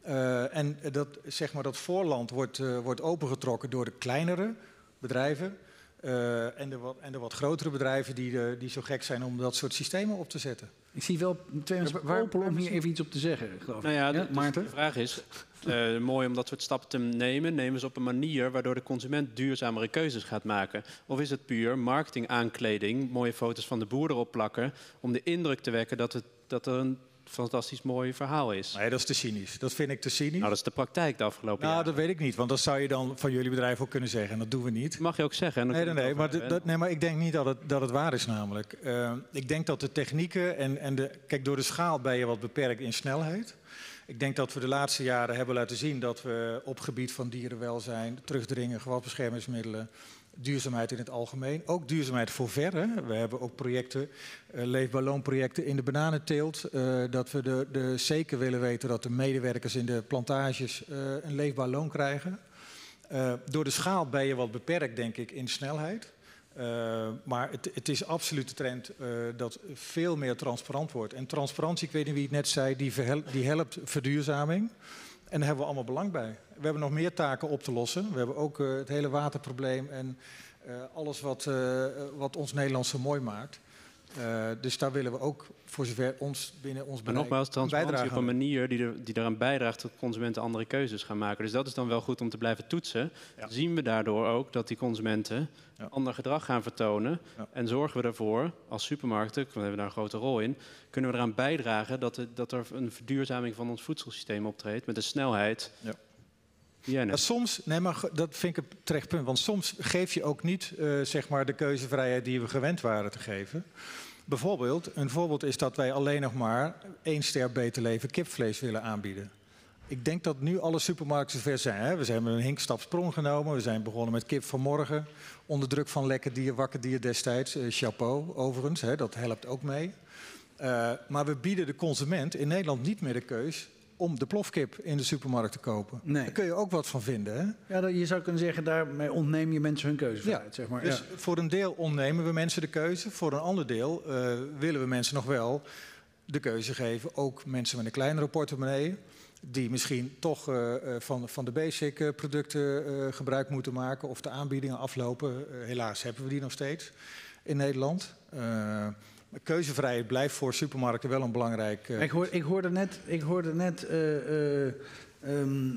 Speaker 3: Uh, en dat, zeg maar, dat voorland wordt, uh, wordt opengetrokken door de kleinere bedrijven uh, en, de wat, en de wat grotere bedrijven die, uh, die zo gek zijn om dat soort systemen op te zetten.
Speaker 1: Ik zie wel twee mensen popelen om hier even iets op te zeggen, geloof ik.
Speaker 4: Nou ja,
Speaker 1: ja,
Speaker 4: de,
Speaker 1: Maarten?
Speaker 4: de vraag is, uh, mooi om dat soort stappen te nemen. Nemen ze op een manier waardoor de consument duurzamere keuzes gaat maken? Of is het puur marketing aankleding, mooie foto's van de boer erop plakken, om de indruk te wekken dat, het, dat er een fantastisch mooi verhaal is?
Speaker 3: Nee, dat is te cynisch. Dat vind ik te cynisch.
Speaker 4: Nou, dat is de praktijk de afgelopen
Speaker 3: Nou,
Speaker 4: jaren.
Speaker 3: dat weet ik niet, want dat zou je dan van jullie bedrijf ook kunnen zeggen. En dat doen we niet.
Speaker 4: Mag je ook zeggen.
Speaker 3: Nee, nee, nee, maar, d- dat, nee, maar ik denk niet dat het, dat het waar is namelijk. Uh, ik denk dat de technieken en, en de... Kijk, door de schaal ben je wat beperkt in snelheid. Ik denk dat we de laatste jaren hebben laten zien dat we op gebied van dierenwelzijn, terugdringen, gewasbeschermingsmiddelen, duurzaamheid in het algemeen. Ook duurzaamheid voor verre. We hebben ook projecten, uh, leefbaar loonprojecten in de bananenteelt. Uh, dat we de, de zeker willen weten dat de medewerkers in de plantages uh, een leefbaar loon krijgen. Uh, door de schaal ben je wat beperkt, denk ik, in snelheid. Uh, maar het, het is absoluut de trend uh, dat veel meer transparant wordt. En transparantie, ik weet niet wie het net zei, die, verhel, die helpt verduurzaming. En daar hebben we allemaal belang bij. We hebben nog meer taken op te lossen. We hebben ook uh, het hele waterprobleem en uh, alles wat, uh, wat ons Nederland zo mooi maakt. Uh, dus daar willen we ook, voor zover ons binnen ons
Speaker 4: Maar
Speaker 3: bereik,
Speaker 4: nogmaals, transparantie op een
Speaker 3: aan.
Speaker 4: manier die, er, die eraan bijdraagt dat consumenten andere keuzes gaan maken. Dus dat is dan wel goed om te blijven toetsen.
Speaker 3: Ja.
Speaker 4: Zien we daardoor ook dat die consumenten
Speaker 3: Ja.
Speaker 4: ander gedrag gaan vertonen.
Speaker 3: Ja.
Speaker 4: En zorgen we ervoor, als supermarkten, we hebben daar een grote rol in, kunnen we eraan bijdragen dat, het, dat er een verduurzaming van ons voedselsysteem optreedt met een snelheid.
Speaker 3: Ja.
Speaker 4: die jij net-
Speaker 3: Maar soms, nee, maar ge- dat vind ik een terecht punt. Want soms geef je ook niet uh, zeg maar de keuzevrijheid die we gewend waren te geven. Bijvoorbeeld, een voorbeeld is dat wij alleen nog maar één ster beter leven kipvlees willen aanbieden. Ik denk dat nu alle supermarkten zover zijn. Hè? We hebben een hinkstap sprong genomen. We zijn begonnen met kip vanmorgen. Onder druk van lekker dier, wakker dier destijds. Uh, chapeau, overigens. Hè? Dat helpt ook mee. Uh, maar we bieden de consument in Nederland niet meer de keus om de plofkip in de supermarkt te kopen.
Speaker 1: Nee.
Speaker 3: Daar kun je ook wat van vinden. Hè?
Speaker 1: Ja, dat- je zou kunnen zeggen, daarmee ontneem je mensen hun keuzevrijheid, zeg maar.
Speaker 3: Dus
Speaker 1: Ja.
Speaker 3: voor een deel ontnemen we mensen de keuze. Voor een ander deel uh, willen we mensen nog wel de keuze geven. Ook mensen met een kleinere portemonnee, die misschien toch uh, uh, van, van de basic uh, producten uh, gebruik moeten maken of de aanbiedingen aflopen. Uh, helaas hebben we die nog steeds in Nederland. Uh, keuzevrijheid blijft voor supermarkten wel een belangrijk... Uh,
Speaker 1: Ik, hoor, ik hoorde net, ik hoorde net, uh, uh, um,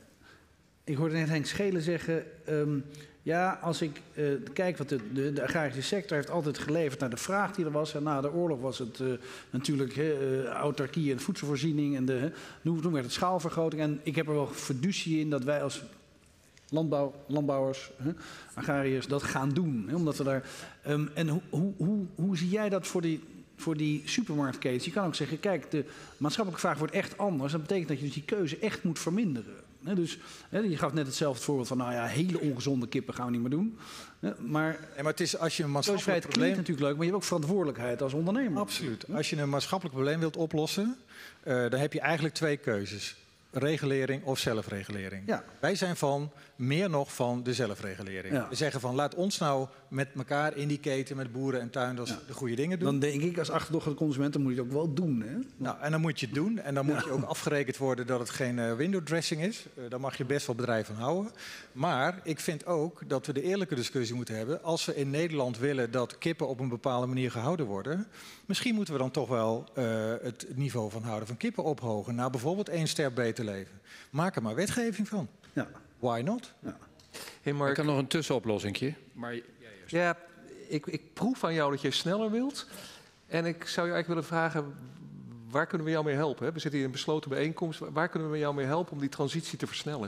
Speaker 1: ik hoorde net Henk Schelen zeggen, um, ja, als ik uh, kijk wat de, de, de agrarische sector heeft altijd geleverd naar de vraag die er was. En na de oorlog was het uh, natuurlijk uh, autarkie en voedselvoorziening en de, uh, toen werd het schaalvergroting. En ik heb er wel fiducie in dat wij als landbouw, landbouwers, huh, agrariërs, dat gaan doen. Hè, omdat we daar, um, en hoe, hoe, hoe, hoe zie jij dat voor die, voor die supermarktketens? Je kan ook zeggen, kijk, de maatschappelijke vraag wordt echt anders. Dat betekent dat je dus die keuze echt moet verminderen. Hè, dus, hè, je gaf net hetzelfde voorbeeld van, nou ja, hele ongezonde kippen gaan we niet meer doen. Hè, maar
Speaker 3: en maar het is als je een maatschappelijk
Speaker 1: keuzevrijheid
Speaker 3: probleem...
Speaker 1: klinkt natuurlijk leuk, maar je hebt ook verantwoordelijkheid als ondernemer.
Speaker 3: Absoluut. Als je een maatschappelijk probleem wilt oplossen, uh, dan heb je eigenlijk twee keuzes. Regulering of zelfregulering.
Speaker 1: Ja.
Speaker 3: Wij zijn van, meer nog van de zelfregulering.
Speaker 1: Ja.
Speaker 3: We zeggen van, laat ons nou met elkaar in die keten met boeren en tuinders
Speaker 1: Ja.
Speaker 3: de goede dingen doen.
Speaker 1: Dan denk ik als achterdochtige consument, dan moet je het ook wel doen. Hè?
Speaker 3: Nou, en dan moet je het doen. En dan moet
Speaker 1: Ja.
Speaker 3: je ook afgerekend worden dat het geen uh, window dressing is. Uh, daar mag je best wel bedrijf van houden. Maar ik vind ook dat we de eerlijke discussie moeten hebben. Als we in Nederland willen dat kippen op een bepaalde manier gehouden worden, misschien moeten we dan toch wel uh, het niveau van houden van kippen ophogen. Naar bijvoorbeeld één ster beter leven. Maak er maar wetgeving van.
Speaker 1: Ja.
Speaker 3: Why not?
Speaker 5: Hey
Speaker 2: Ik
Speaker 5: Mark,
Speaker 2: kan nog een tussenoplossingje. Maar
Speaker 5: ja, ik, ik proef aan jou dat je sneller wilt. En ik zou je eigenlijk willen vragen, waar kunnen we jou mee helpen? Hè? We zitten hier in een besloten bijeenkomst. Waar kunnen we jou mee helpen om die transitie te versnellen?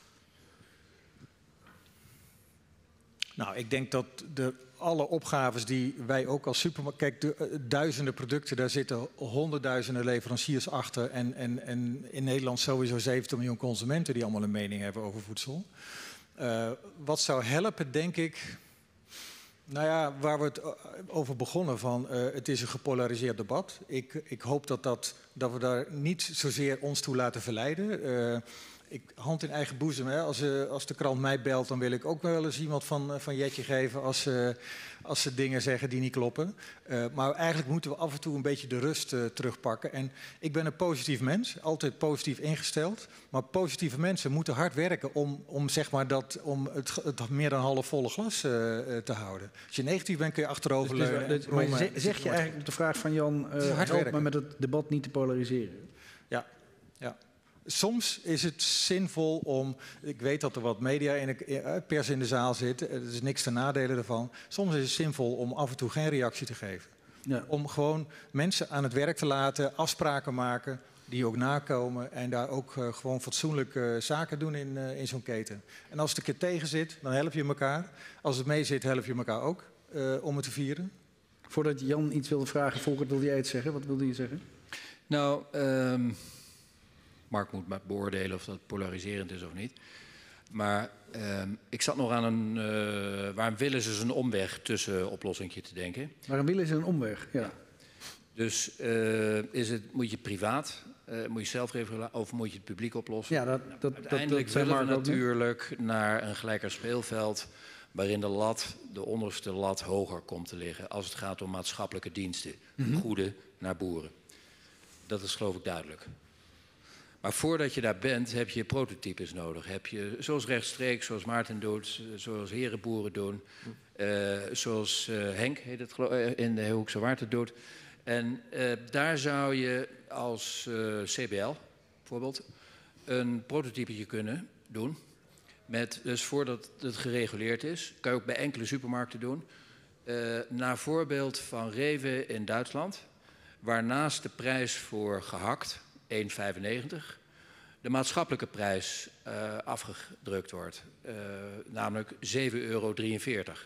Speaker 3: Nou, ik denk dat de, alle opgaves die wij ook als supermarkt... Kijk, de, uh, duizenden producten, daar zitten honderdduizenden leveranciers achter. En, en, en in Nederland sowieso zeventig miljoen consumenten die allemaal een mening hebben over voedsel. Uh, wat zou helpen, denk ik... Nou ja, waar we het over begonnen van, uh, het is een gepolariseerd debat. Ik, ik hoop dat, dat, dat we daar niet zozeer ons toe laten verleiden. Uh, ik, hand in eigen boezem. Hè. Als, uh, als de krant mij belt, dan wil ik ook wel eens iemand van, uh, van Jetje geven als, uh, als ze dingen zeggen die niet kloppen. Uh, maar eigenlijk moeten we af en toe een beetje de rust uh, terugpakken. En ik ben een positief mens, altijd positief ingesteld. Maar positieve mensen moeten hard werken om, om, zeg maar dat, om het, het meer dan halfvolle glas uh, uh, te houden. Als je negatief bent, kun je achteroverleunen.
Speaker 1: Dus, dus, maar zeg, zeg je eigenlijk op de vraag van Jan, uh, help me met het debat niet te polariseren?
Speaker 3: Ja, ja. Soms is het zinvol om, ik weet dat er wat media in de pers in de zaal zit, er is niks ten nadele ervan. Soms is het zinvol om af en toe geen reactie te geven. Ja. Om gewoon mensen aan het werk te laten, afspraken maken, die ook nakomen en daar ook uh, gewoon fatsoenlijk uh, zaken doen in, uh, in zo'n keten. En als het een keer tegen zit, dan help je elkaar. Als het mee zit, help je elkaar ook uh, om het te vieren.
Speaker 1: Voordat Jan iets wilde vragen, Volker, wilde jij iets zeggen? Wat wilde je zeggen?
Speaker 2: Nou, um, Mark moet maar beoordelen of dat polariserend is of niet. Maar um, ik zat nog aan een... Uh, waarom willen ze een omweg tussen oplossingje te denken?
Speaker 1: Waarom willen ze een omweg? Ja.
Speaker 2: Ja. Dus uh, is het, moet je privaat, uh, moet je zelf reguleren of moet je het publiek oplossen?
Speaker 1: Ja, dat, dat,
Speaker 2: Uiteindelijk
Speaker 1: dat, dat
Speaker 2: willen we natuurlijk naar een gelijker speelveld waarin de lat, de onderste lat, hoger komt te liggen als het gaat om maatschappelijke diensten, mm-hmm. goede naar boeren. Dat is geloof ik duidelijk. Maar voordat je daar bent, heb je prototypes nodig. Heb je, zoals rechtstreeks, zoals Maarten doet, zoals herenboeren doen, uh, zoals uh, Henk heet het, uh, in de Hoekse Waard het doet. En uh, daar zou je als uh, C B L bijvoorbeeld een prototypetje kunnen doen. Met, dus voordat het gereguleerd is, kan je ook bij enkele supermarkten doen. Uh, naar voorbeeld van Rewe in Duitsland, waarnaast de prijs voor gehakt, één vijfennegentig, de maatschappelijke prijs uh, afgedrukt wordt, uh, namelijk zeven euro drieënveertig.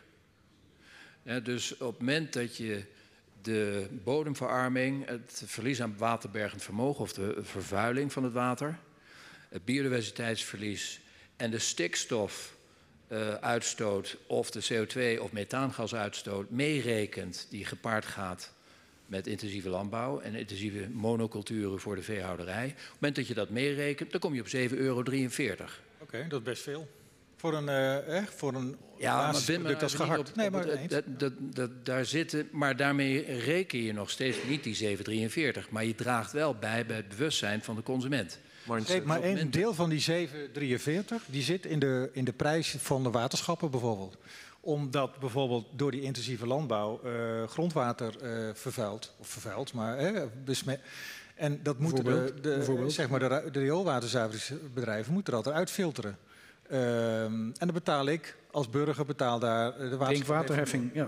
Speaker 2: Ja, dus op het moment dat je de bodemverarming, het verlies aan waterbergend vermogen of de vervuiling van het water, het biodiversiteitsverlies en de stikstofuitstoot uh, of de C O twee of methaangasuitstoot meerekent die gepaard gaat met intensieve landbouw en intensieve monoculturen voor de veehouderij. Op het moment dat je dat meerekent, dan kom je op zeven euro drieënveertig.
Speaker 3: Oké, okay, dat is best veel. Voor een, uh, eh, voor een
Speaker 2: ja,
Speaker 3: basisproduct als gehakt.
Speaker 2: Op, nee, maar het, dat, dat, dat, daar zitten, maar daarmee reken je nog steeds niet die zeven drieënveertig. Maar je draagt wel bij bij het bewustzijn van de consument.
Speaker 3: Nee, maar een deel van die zeven drieënveertig die zit in de, in de prijs van de waterschappen bijvoorbeeld. Omdat bijvoorbeeld door die intensieve landbouw uh, grondwater uh, vervuilt. Of vervuilt, maar eh, besmet. En dat moeten de, de, zeg maar de, de rioolwaterzuiveringsbedrijven moeten dat eruit filteren. Uh, en dan betaal ik als burger betaal daar de
Speaker 1: drinkwaterheffing. Ja.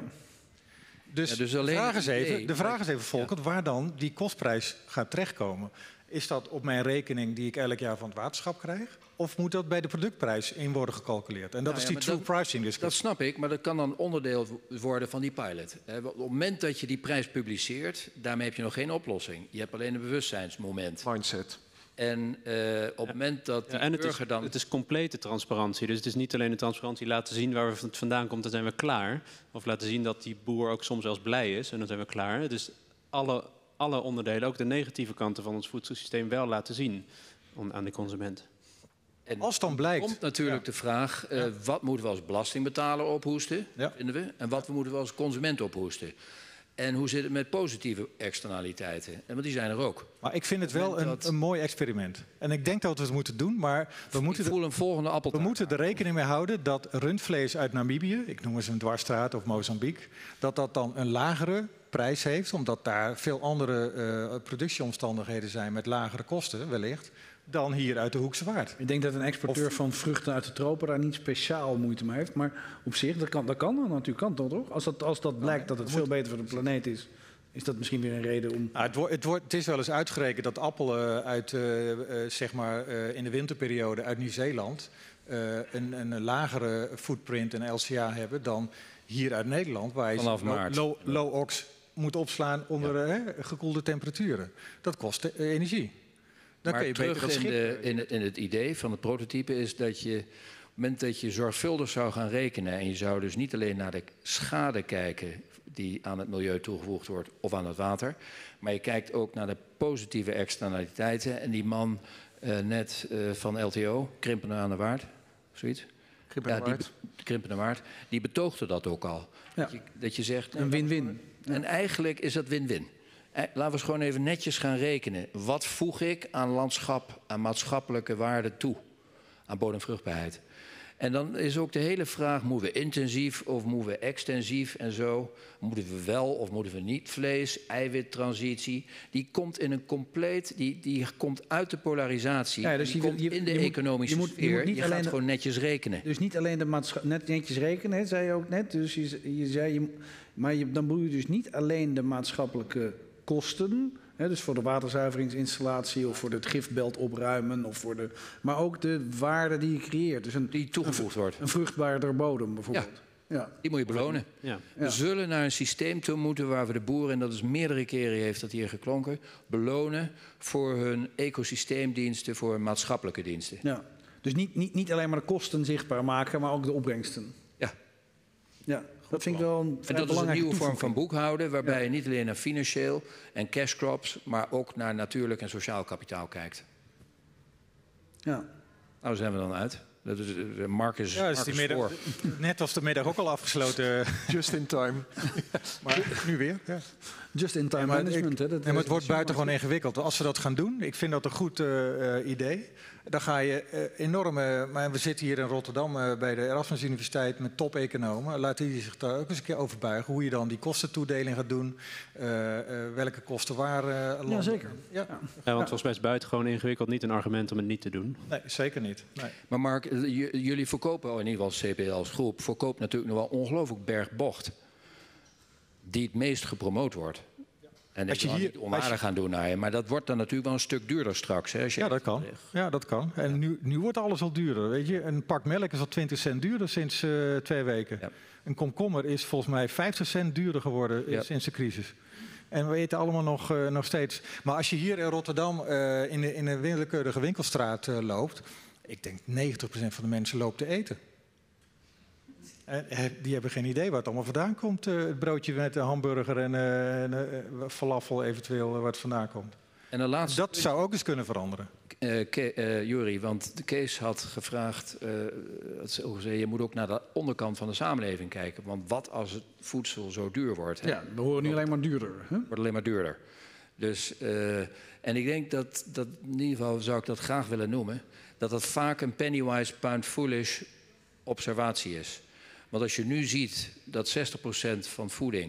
Speaker 3: Dus, ja, dus alleen de vraag is even, nee, de vraag is even Volker, ja. waar dan die kostprijs gaat terechtkomen. Is dat op mijn rekening die ik elk jaar van het waterschap krijg? Of moet dat bij de productprijs in worden gecalculeerd? En dat nou is die ja, true dat, pricing discussie.
Speaker 2: Dat snap ik, maar dat kan dan onderdeel worden van die pilot. Op het moment dat je die prijs publiceert, daarmee heb je nog geen oplossing. Je hebt alleen een bewustzijnsmoment.
Speaker 5: Mindset.
Speaker 2: En uh, op het ja. moment dat die
Speaker 4: ja, en het
Speaker 2: burger
Speaker 4: is,
Speaker 2: dan...
Speaker 4: het is complete transparantie. Dus het is niet alleen de transparantie laten zien waar het vandaan komt, dan zijn we klaar. Of laten zien dat die boer ook soms zelfs blij is en dan zijn we klaar. Het is alle, alle onderdelen, ook de negatieve kanten van ons voedselsysteem, wel laten zien aan de consument.
Speaker 2: En
Speaker 3: als dan blijkt...
Speaker 2: komt natuurlijk
Speaker 3: ja.
Speaker 2: de vraag, uh, ja. wat moeten we als belastingbetaler ophoesten,
Speaker 3: ja.
Speaker 2: vinden we, en wat moeten we als consument ophoesten. En hoe zit het met positieve externaliteiten? En want die zijn er ook.
Speaker 3: Maar ik vind het wel een, dat... een mooi experiment. En ik denk dat we het moeten doen, maar we moeten,
Speaker 2: ik voel een volgende appeltaart.
Speaker 3: we moeten er rekening mee houden dat rundvlees uit Namibië, ik noem eens een dwarsstraat of Mozambique, dat dat dan een lagere prijs heeft, omdat daar veel andere uh, productieomstandigheden zijn met lagere kosten wellicht, dan hier uit de Hoekse Waard.
Speaker 1: Ik denk dat een exporteur
Speaker 3: of...
Speaker 1: van vruchten uit de tropen daar niet speciaal moeite mee heeft. Maar op zich, dat kan, dat kan dan natuurlijk, kan dat toch? Als dat, als dat blijkt dat het veel beter voor de planeet is, is dat misschien weer een reden om...
Speaker 3: Nou, het, wordt, het, wordt, het is wel eens uitgerekend dat appelen uit, uh, uh, zeg maar, uh, in de winterperiode uit Nieuw-Zeeland uh, een, een lagere footprint en L C A hebben dan hier uit Nederland, waar je
Speaker 2: vanaf maart
Speaker 3: low, low ox moet opslaan onder ja. uh, gekoelde temperaturen. Dat kost uh, energie. Dan
Speaker 2: maar
Speaker 3: kun je
Speaker 2: terug
Speaker 3: beter
Speaker 2: in, de, in, het, in het idee van het prototype is dat je moment dat je zorgvuldig zou gaan rekenen en je zou dus niet alleen naar de schade kijken die aan het milieu toegevoegd wordt of aan het water, maar je kijkt ook naar de positieve externaliteiten. En die man uh, net uh, van L T O, Krimpener aan de Waard, zoiets.
Speaker 5: Krimpener
Speaker 2: Ja, die, Krimpener Waard, die betoogde dat ook al.
Speaker 1: Ja.
Speaker 2: Dat, je, dat je zegt...
Speaker 1: Een win-win.
Speaker 2: En eigenlijk is dat win-win. Laten we eens gewoon even netjes gaan rekenen. Wat voeg ik aan landschap, aan maatschappelijke waarde toe? Aan bodemvruchtbaarheid. En dan is ook de hele vraag, moeten we intensief of moeten we extensief en zo? Moeten we wel of moeten we niet vlees, eiwittransitie? Die komt in een compleet, die, die komt uit de polarisatie.
Speaker 1: Ja, dus
Speaker 2: die
Speaker 1: je,
Speaker 2: komt
Speaker 1: je,
Speaker 2: in de
Speaker 1: je moet,
Speaker 2: economische
Speaker 1: je moet, je
Speaker 2: sfeer.
Speaker 1: moet niet
Speaker 2: je
Speaker 1: alleen
Speaker 2: gaat
Speaker 1: de,
Speaker 2: gewoon netjes rekenen.
Speaker 1: Dus niet alleen de maatschappij, net netjes rekenen, hè, zei je ook net. Dus je, je zei, je, maar je, dan bedoel je dus niet alleen de maatschappelijke kosten. Hè, dus voor de waterzuiveringsinstallatie of voor het gifbelt opruimen. Of voor de, maar ook de waarde die je creëert. Dus een,
Speaker 2: Die toegevoegd
Speaker 1: een,
Speaker 2: wordt.
Speaker 1: Een vruchtbaarder bodem bijvoorbeeld. Ja. Ja.
Speaker 2: Die moet je belonen.
Speaker 4: Ja.
Speaker 2: We zullen naar een systeem toe moeten waar we de boeren, en dat is meerdere keren heeft dat hier geklonken, belonen voor hun ecosysteemdiensten, voor hun maatschappelijke diensten.
Speaker 1: Ja. Dus niet, niet, niet alleen maar de kosten zichtbaar maken, maar ook de opbrengsten.
Speaker 2: Ja.
Speaker 1: Ja, dat vind ik wel een
Speaker 2: En dat is een nieuwe vorm van boekhouden, waarbij ja. je niet alleen naar financieel en cash crops, maar ook naar natuurlijk en sociaal kapitaal kijkt.
Speaker 1: Ja.
Speaker 2: Nou, zijn we dan uit. Dat is de Marcus,
Speaker 3: ja, is
Speaker 2: Marcus
Speaker 3: die middag, net was de middag ook al afgesloten.
Speaker 5: Just in time.
Speaker 3: Maar nu weer. Ja.
Speaker 1: Just in time ja, management.
Speaker 3: Ik,
Speaker 1: hè, dat
Speaker 3: ja, maar het wordt buitengewoon ingewikkeld. Als we dat gaan doen, ik vind dat een goed uh, idee. Dan ga je uh, enorme... Maar we zitten hier in Rotterdam uh, bij de Erasmus Universiteit met top-economen. Laten die zich daar ook eens een keer over buigen. Hoe je dan die kostentoedeling gaat doen. Uh, uh, welke kosten waar uh, landen.
Speaker 1: Ja, zeker.
Speaker 3: Ja.
Speaker 4: Ja, want volgens mij is het buitengewoon ingewikkeld. Niet een argument om het niet te doen.
Speaker 3: Nee, zeker niet. Nee.
Speaker 2: Maar Mark, jullie verkopen, in ieder geval C P L als groep, verkoopt natuurlijk nog wel ongelooflijk bergbocht. Die het meest gepromoot wordt. En ik wil niet onaardig je... gaan doen naar je, maar dat wordt dan natuurlijk wel een stuk duurder straks. Hè, als je
Speaker 3: ja, dat kan. Ja, dat kan. En nu, nu wordt alles al duurder. Weet je? Een pak melk is al twintig cent duurder sinds uh, twee weken. Ja. Een komkommer is volgens mij vijftig cent duurder geworden ja. sinds de crisis. En we eten allemaal nog, uh, nog steeds. Maar als je hier in Rotterdam uh, in, de, in een willekeurige winkelstraat uh, loopt, ik denk negentig procent van de mensen loopt te eten. En die hebben geen idee waar het allemaal vandaan komt. Uh, het broodje met de hamburger en uh, falafel eventueel uh, waar het vandaan komt. En de laatste... Dat zou ook eens kunnen veranderen.
Speaker 2: Uh, uh, Juri, want Kees had gevraagd, uh, gezegd, je moet ook naar de onderkant van de samenleving kijken. Want wat als het voedsel zo duur wordt? Hè?
Speaker 1: Ja, we horen nu alleen maar duurder. Hè?
Speaker 2: Wordt alleen maar duurder. Dus, uh, en ik denk dat, dat, in ieder geval zou ik dat graag willen noemen, dat dat vaak een pennywise pound foolish observatie is. Want als je nu ziet dat zestig procent van voeding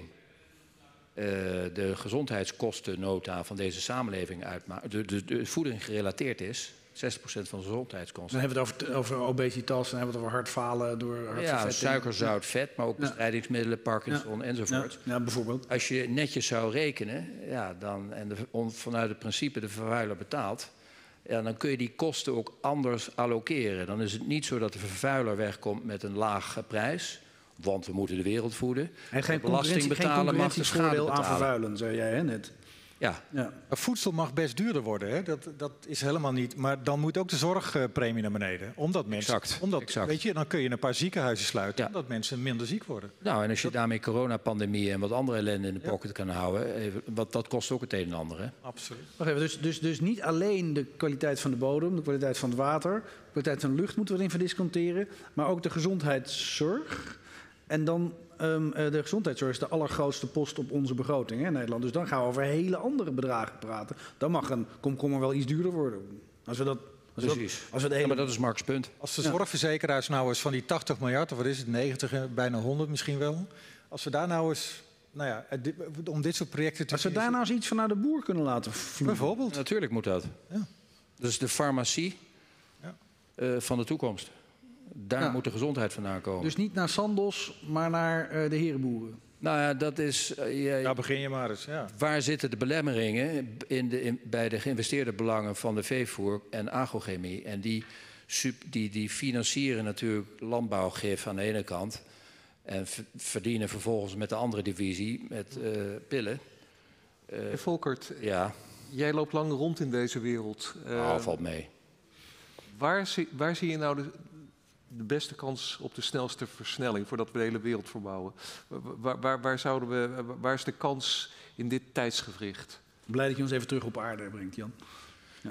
Speaker 2: uh, de gezondheidskostennota van deze samenleving uitmaakt, de, de, de voeding gerelateerd is, zestig procent van de gezondheidskosten.
Speaker 1: Dan hebben we het over, over obesitas, dan hebben we het over hartfalen door
Speaker 2: ja, suiker, zout, vet, maar ook bestrijdingsmiddelen, Parkinson ja. enzovoort.
Speaker 1: Ja. ja, bijvoorbeeld.
Speaker 2: Als je netjes zou rekenen, ja, dan, en de, on, vanuit het principe de vervuiler betaalt, ja, dan kun je die kosten ook anders allokeren. Dan is het niet zo dat de vervuiler wegkomt met een lage prijs, want we moeten de wereld voeden.
Speaker 1: En geen
Speaker 2: belasting betalen mag de schade betalen.
Speaker 1: Aan vervuilen, zei jij hè, net.
Speaker 2: Ja.
Speaker 3: ja. Voedsel mag best duurder worden, hè? Dat, dat is helemaal niet. Maar dan moet ook de zorgpremie naar beneden. Omdat mensen,
Speaker 2: exact.
Speaker 3: Omdat,
Speaker 2: exact.
Speaker 3: Weet je, dan kun je een paar ziekenhuizen sluiten,
Speaker 2: ja.
Speaker 3: omdat mensen minder ziek worden.
Speaker 2: Nou, en als je dat... daarmee coronapandemie en wat andere ellende in de pocket ja. kan houden, even, wat, dat kost ook het een en ander. Hè?
Speaker 3: Absoluut.
Speaker 1: Wacht even, dus, dus, dus niet alleen de kwaliteit van de bodem, de kwaliteit van het water, de kwaliteit van de lucht moeten we erin verdisconteren, maar ook de gezondheidszorg. En dan um, de gezondheidszorg is de allergrootste post op onze begroting hè, in Nederland. Dus dan gaan we over hele andere bedragen praten. Dan mag een komkommer wel iets duurder worden. Als we dat, als
Speaker 2: Precies.
Speaker 1: We dat, als we het hele...
Speaker 2: ja, maar dat is Mark's punt.
Speaker 3: Als de zorgverzekeraars nou eens van die tachtig miljard, of wat is het, negentig, bijna honderd misschien wel. Als we daar nou eens, nou ja, om dit soort projecten te...
Speaker 1: Als we daar nou eens iets van naar de boer kunnen laten vloeien.
Speaker 3: Bijvoorbeeld.
Speaker 2: Ja, natuurlijk moet dat.
Speaker 3: Ja.
Speaker 2: Dus de farmacie ja. uh, van de toekomst. Daar ja. moet de gezondheid vandaan komen.
Speaker 1: Dus niet naar Sandos, maar naar uh, de herenboeren.
Speaker 2: Nou ja, dat is... Uh, ja,
Speaker 3: daar begin je maar eens, ja.
Speaker 2: Waar zitten de belemmeringen in de, in, bij de geïnvesteerde belangen van de veevoer en agrochemie? En die, sub, die, die financieren natuurlijk landbouwgif aan de ene kant en verdienen vervolgens met de andere divisie met uh, pillen.
Speaker 5: Uh, hey Volkert,
Speaker 2: ja.
Speaker 5: jij loopt lang rond in deze wereld. Uh,
Speaker 2: nou, valt mee.
Speaker 5: Waar zie, waar zie je nou de... de beste kans op de snelste versnelling voordat we de hele wereld verbouwen? Waar, waar, waar, zouden we, waar is de kans in dit tijdsgewricht?
Speaker 1: Blij dat je ons even terug op aarde brengt, Jan. Ja,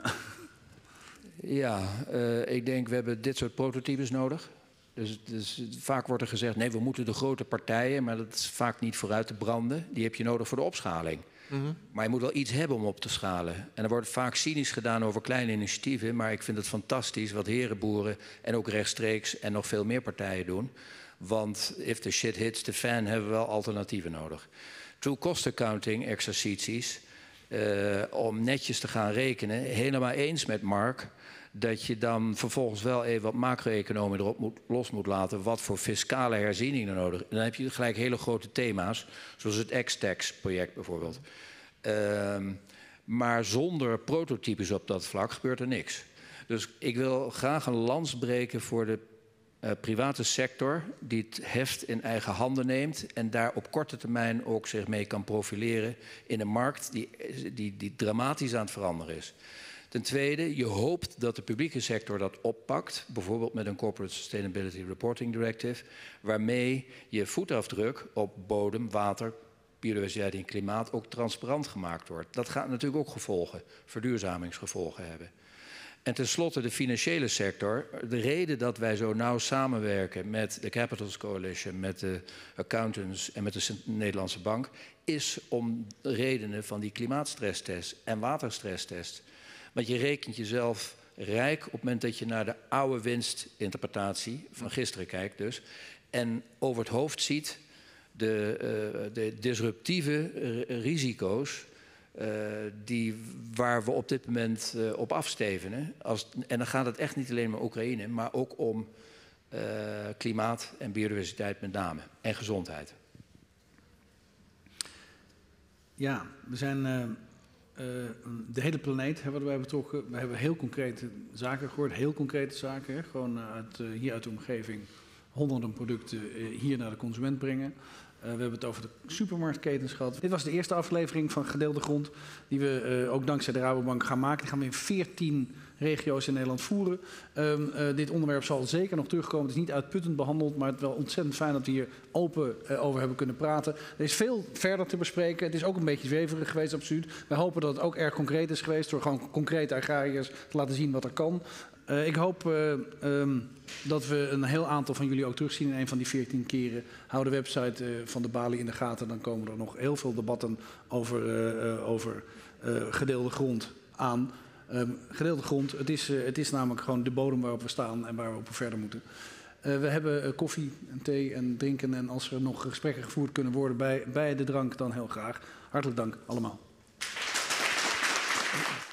Speaker 2: ja uh, ik denk we hebben dit soort prototypes nodig. Dus, dus vaak wordt er gezegd, nee, we moeten de grote partijen, maar dat is vaak niet vooruit te branden. Die heb je nodig voor de opschaling. Mm-hmm. Maar je moet wel iets hebben om op te schalen. En er wordt vaak cynisch gedaan over kleine initiatieven, maar ik vind het fantastisch wat herenboeren en ook rechtstreeks en nog veel meer partijen doen. Want if the shit hits the fan, hebben we wel alternatieven nodig. True cost accounting exercities, uh, om netjes te gaan rekenen, helemaal eens met Mark, dat je dan vervolgens wel even wat macro-economie erop moet, los moet laten. Wat voor fiscale herziening er nodig is. Dan heb je gelijk hele grote thema's, zoals het X-Tax-project bijvoorbeeld. Uh, maar zonder prototypes op dat vlak gebeurt er niks. Dus ik wil graag een lans breken voor de uh, private sector, die het heft in eigen handen neemt en daar op korte termijn ook zich mee kan profileren in een markt die, die, die dramatisch aan het veranderen is. Ten tweede, je hoopt dat de publieke sector dat oppakt, bijvoorbeeld met een Corporate Sustainability Reporting Directive, waarmee je voetafdruk op bodem, water, biodiversiteit en klimaat ook transparant gemaakt wordt. Dat gaat natuurlijk ook gevolgen, verduurzamingsgevolgen hebben. En tenslotte de financiële sector. De reden dat wij zo nauw samenwerken met de Capitals Coalition, met de accountants en met de Nederlandse Bank, is om redenen van die klimaatstresstest en waterstresstest. Want je rekent jezelf rijk op het moment dat je naar de oude winstinterpretatie van gisteren kijkt dus. En over het hoofd ziet de, uh, de disruptieve risico's uh, die, waar we op dit moment uh, op afstevenen. Als, en dan gaat het echt niet alleen om Oekraïne, maar ook om uh, klimaat en biodiversiteit met name. En gezondheid.
Speaker 1: Ja, we zijn... Uh... Uh, de hele planeet hebben wij betrokken. We hebben heel concrete zaken gehoord, heel concrete zaken. Hè? Gewoon uh, uit, uh, hier uit de omgeving honderden producten uh, hier naar de consument brengen. Uh, we hebben het over de supermarktketens gehad. Dit was de eerste aflevering van Gedeelde Grond, die we uh, ook dankzij de Rabobank gaan maken. Die gaan we in veertien regio's in Nederland voeren. Um, uh, dit onderwerp zal zeker nog terugkomen. Het is niet uitputtend behandeld, maar het is wel ontzettend fijn dat we hier open uh, over hebben kunnen praten. Er is veel verder te bespreken. Het is ook een beetje zweverig geweest, absoluut. Wij hopen dat het ook erg concreet is geweest, door gewoon concrete agrariërs te laten zien wat er kan. Uh, ik hoop uh, um, dat we een heel aantal van jullie ook terugzien in een van die veertien keren. Hou de website uh, van de Bali in de gaten. Dan komen er nog heel veel debatten over, uh, uh, over uh, gedeelde grond aan. Um, gedeelde grond, het is, uh, het is namelijk gewoon de bodem waarop we staan en waar we op verder moeten. Uh, we hebben uh, koffie en thee en drinken en als er nog gesprekken gevoerd kunnen worden bij, bij de drank, dan heel graag. Hartelijk dank allemaal.